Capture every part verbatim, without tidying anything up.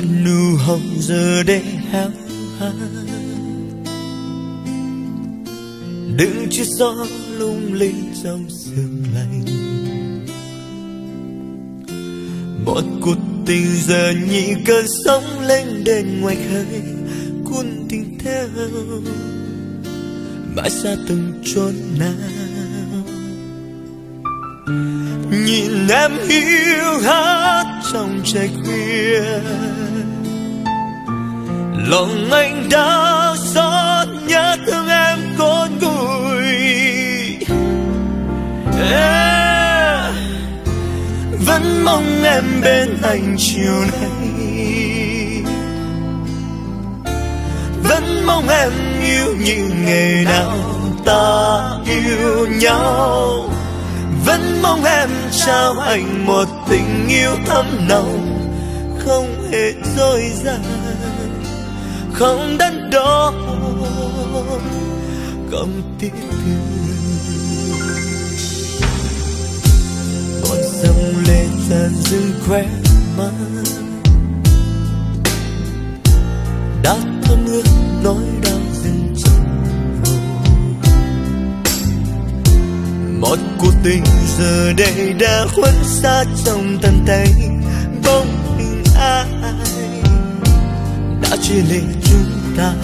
một nụ hồng giờ đây héo hắt. Đừng chỉ gió lung linh trong sương lạnh, một cuộc tình giờ như cơn sóng lên đền ngoài khơi, cuốn tình theo mãi xa từng chốn nào. Nhìn em hiu hắt trong trời khuya, lòng anh đau xót nhớ thương em cồn cùi. Yeah. Vẫn mong em bên anh chiều nay, vẫn mong em yêu như ngày nào ta yêu nhau, vẫn mong em trao anh một tình yêu thắm nồng, không hề dối dàng, không đắn đo, không tiếc thương. Một dòng lệ dần dưng khóe mắt, đã thấm ướt nỗi đau dừng chân rồi. Một cuộc tình giờ đây đã khuất xa trong tầm tay, bóng hình ai đã chia lìa chúng ta.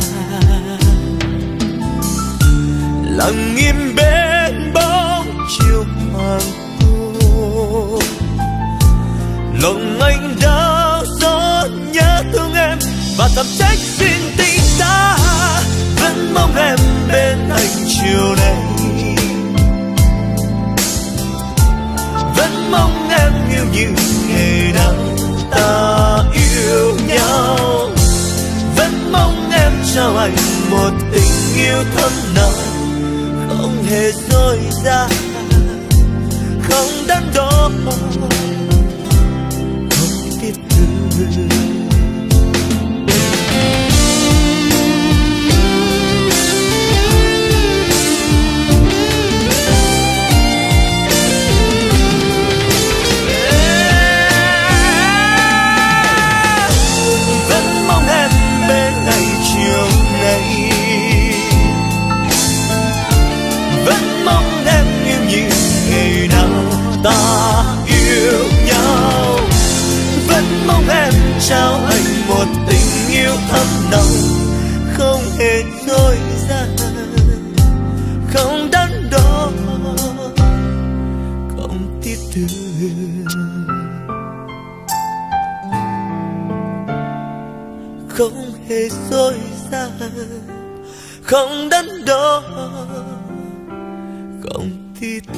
Lặng im bên bóng chiều hoàng hôn, lòng anh đau xót nhớ thương em và thầm trách xin tình ta. Vẫn mong em bên anh chiều nay, vẫn mong em yêu như ngày nào ta yêu nhau, vẫn mong em trao anh một tình yêu thắm nồng, không hề dối dàng, không đắn đo, không tiếc thương. Ta yêu nhau, vẫn mong em trao anh một tình yêu thắm nồng, không hề dối dàng, không đắn đo, không tiếc thương, không hề dối dàng, không đắn đo, không tiếc thương.